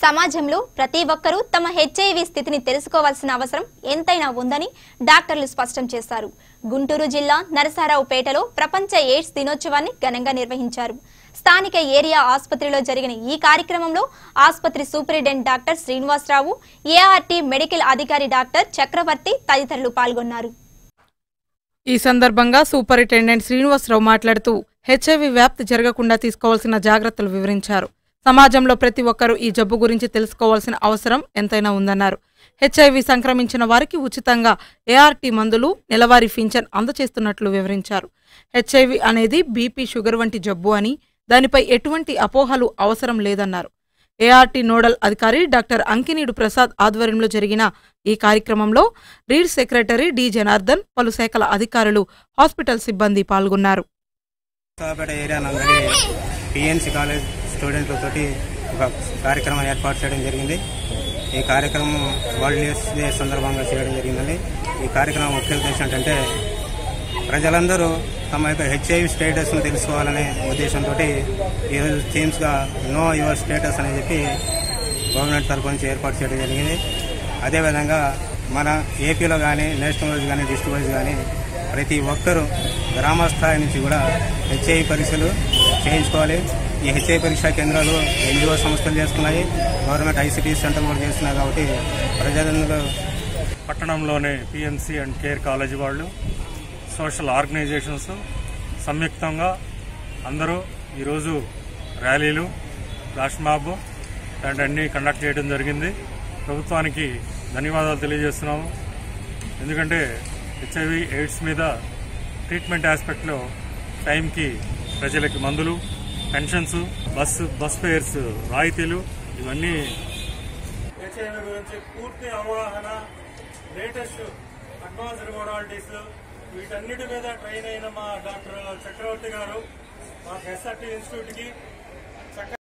సమాజంలో ప్రతి ఒక్కరూ తమ హెచ్ఐవి స్థితిని తెలుసుకోవాల్సిన అవసరం ఎంతైనా ఉందని డాక్టర్లు స్పష్టం చేశారు. గుంటూరు జిల్లా నరసరావుపేటలో ప్రపంచ ఎయిడ్స్ దినోత్సవాన్ని ఘనంగా నిర్వహించారు. స్థానిక ఏరియా ఆసుపత్రిలో జరిగిన ఈ కార్యక్రమంలో ఆసుపత్రి superintendent doctor Srinivasarao, ART medical అధికారి డాక్టర్ చక్రవర్తి తదితరులు పాల్గొన్నారు. ఈ సందర్భంగా సూపరింటెండెంట్ శ్రీనివాసరావు మాట్లాడుతూ హెచ్ఐవి వ్యాప్తి జరగకుండా తీసుకోవాల్సిన జాగ్రత్తలు వివరించారు. సమాజంలో ప్రతి ఒక్కరూ ఈ జబ్బు గురించి తెలుసుకోవాల్సిన అవసరం ఎంతైనా ఉందన్నారు. హెచ్ఐవి సంక్రమించిన వారికి ఉచితంగా ఏఆర్టీ మందులు, నెలవారీ పింఛన్ అందజేస్తున్నట్లు వివరించారు. హెచ్ఐవి అనేది బీపీ, షుగర్ వంటి జబ్బు అని, దానిపై ఎటువంటి అపోహలు అవసరం లేదన్నారు. ఏఆర్టీ నోడల్ అధికారి డాక్టర్ అంకినీడు ప్రసాద్ ఆధ్వర్యంలో జరిగిన ఈ కార్యక్రమంలో రీడ్ సెక్రటరీ డి జనార్దన్, పలు శాఖల అధికారులు, హాస్పిటల్ సిబ్బంది పాల్గొన్నారు. స్టూడెంట్లతో ఒక కార్యక్రమం ఏర్పాటు చేయడం జరిగింది. ఈ కార్యక్రమం వరల్డ్ ఎయిడ్స్ డే సందర్భంగా చేయడం జరిగిందండి. ఈ కార్యక్రమం ముఖ్య ఉద్దేశం ఏంటంటే ప్రజలందరూ తమ యొక్క హెచ్ఐవి స్టేటస్ను తెలుసుకోవాలనే ఉద్దేశంతో ఈరోజు థీమ్స్గా నో యువర్ స్టేటస్ అని చెప్పి గవర్నమెంట్ తరఫు నుంచి ఏర్పాటు చేయడం జరిగింది. అదేవిధంగా మన ఏపీలో కానీ, నేషనల్ వైజ్ కానీ, డిస్ట్రిక్ట్ వైజ్ కానీ ప్రతి ఒక్కరూ గ్రామ స్థాయి నుంచి కూడా హెచ్ఐవి పరీక్షలు చేయించుకోవాలి. ఈ హెచ్ఐవి పరీక్షా కేంద్రాలు ఎన్జిఓ సంస్థలు చేస్తున్నాయి, గవర్నమెంట్ ఐసిటీ సెంటర్లు కూడా చేస్తున్నాయి. కాబట్టి ప్రజలందరూ పట్టణంలోని పిఎంసి అండ్ కేర్ కాలేజీ వాళ్ళు, సోషల్ ఆర్గనైజేషన్స్ సంయుక్తంగా అందరూ ఈరోజు ర్యాలీలు, ఫ్లాష్ మాబ్ అన్నీ కండక్ట్ చేయడం జరిగింది. ప్రభుత్వానికి ధన్యవాదాలు తెలియజేస్తున్నాము. ఎందుకంటే హెచ్ఐవి ఎయిడ్స్ మీద ట్రీట్మెంట్ ఆస్పెక్ట్లో టైంకి ప్రజలకి మందులు, పెన్షన్స్, బస్ ఫేర్స్ రాయితీలు, ఇవన్నీ హెచ్ఐవి గురించి పూర్తి అవగాహన, లేటెస్ట్ అడ్వాన్స్డ్ మోడాలిటీస్, వీటన్నిటి మీద ట్రైన్ అయిన మా డాక్టర్ చక్రవర్తి గారు మా ఎస్ఆర్టీ ఇన్స్టిట్యూట్కి